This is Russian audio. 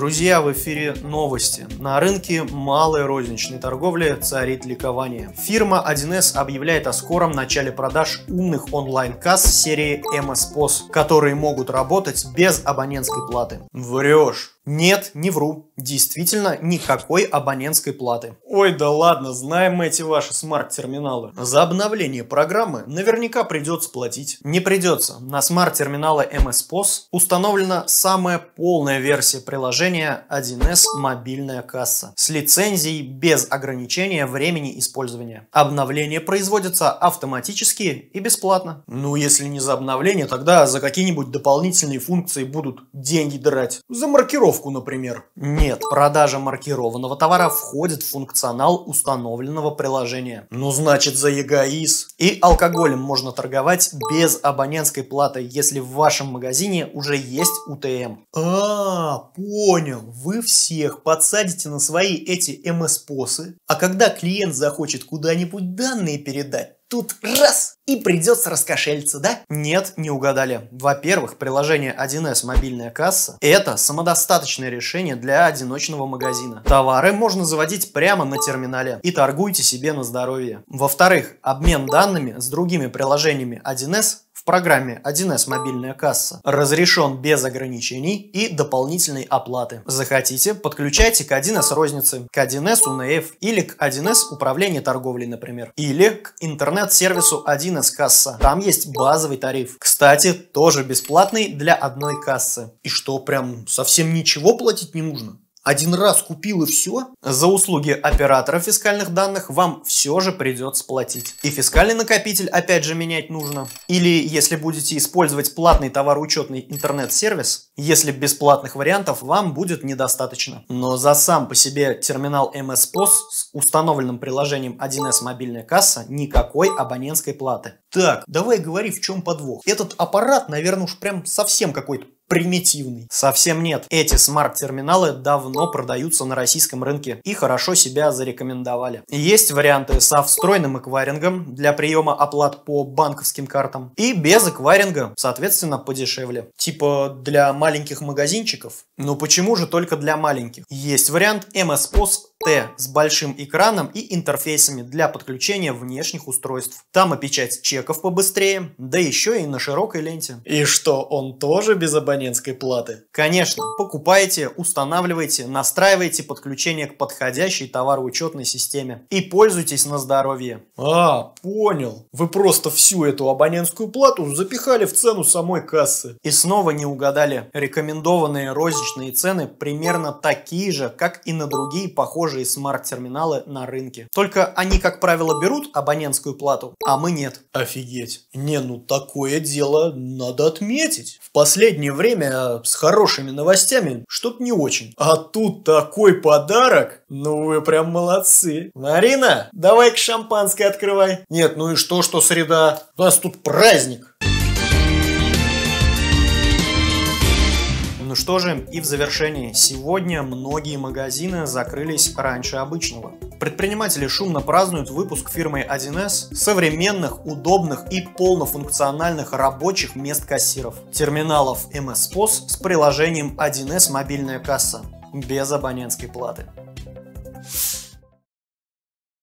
Друзья, в эфире новости. На рынке малой розничной торговли царит ликование. Фирма 1С объявляет о скором начале продаж умных онлайн-касс серии MS POS, которые могут работать без абонентской платы. Врешь. Нет, не вру. Действительно, никакой абонентской платы. Ой, да ладно, знаем мы эти ваши смарт-терминалы. За обновление программы наверняка придется платить. Не придется. На смарт-терминалы MS POS установлена самая полная версия приложения 1С мобильная касса с лицензией без ограничения времени использования. Обновление производится автоматически и бесплатно. Ну, если не за обновление, тогда за какие-нибудь дополнительные функции будут деньги драть. За маркировку, например. Нет, продажа маркированного товара входит в функционал установленного приложения. Ну, значит, за эгоиз. И алкоголем можно торговать без абонентской платы, если в вашем магазине уже есть УТМ. Понял. Вы всех подсадите на свои эти MS-посы, а когда клиент захочет куда-нибудь данные передать, тут раз и придется раскошелиться, да? Нет, не угадали. Во-первых, приложение 1С мобильная касса – это самодостаточное решение для одиночного магазина. Товары можно заводить прямо на терминале и торгуйте себе на здоровье. Во-вторых, обмен данными с другими приложениями 1С в программе 1С мобильная касса разрешен без ограничений и дополнительной оплаты. Захотите, подключайте к 1С розницы, к 1С УНФ или к 1С управление торговлей, например. Или к интернет-сервису 1С касса. Там есть базовый тариф. Кстати, тоже бесплатный для одной кассы. И что, прям совсем ничего платить не нужно? Один раз купил и все? За услуги оператора фискальных данных вам все же придется платить. И фискальный накопитель опять же менять нужно. Или если будете использовать платный товароучетный интернет-сервис, если бесплатных вариантов вам будет недостаточно. Но за сам по себе терминал MS POS с установленным приложением 1С мобильная касса никакой абонентской платы. Так, давай говори, в чем подвох. Этот аппарат, наверное, уж прям совсем какой-то примитивный. Совсем нет. Эти смарт-терминалы давно продаются на российском рынке и хорошо себя зарекомендовали. Есть варианты со встроенным эквайрингом для приема оплат по банковским картам и без эквайринга, соответственно, подешевле. Типа для маленьких магазинчиков. Но почему же только для маленьких? Есть вариант MS POS T с большим экраном и интерфейсами для подключения внешних устройств. Там и печать чеков побыстрее, да еще и на широкой ленте. И что, он тоже без абонентской платы? Конечно, покупайте, устанавливайте, настраивайте подключение к подходящей товароучетной системе и пользуйтесь на здоровье. Понял. Вы просто всю эту абонентскую плату запихали в цену самой кассы. И снова не угадали. Рекомендованные розничные цены примерно такие же, как и на другие похожие смарт-терминалы на рынке. Только они, как правило, берут абонентскую плату, а мы нет. Офигеть. Не, ну такое дело надо отметить. В последнее время с хорошими новостями что-то не очень. А тут такой подарок. Ну вы прям молодцы. Марина, давай-ка шампанское открывай. Нет, ну и что среда? У нас тут праздник. Ну что же, и в завершении. Сегодня многие магазины закрылись раньше обычного. Предприниматели шумно празднуют выпуск фирмой 1С современных, удобных и полнофункциональных рабочих мест кассиров. Терминалов MS POS с приложением 1С мобильная касса. Без абонентской платы.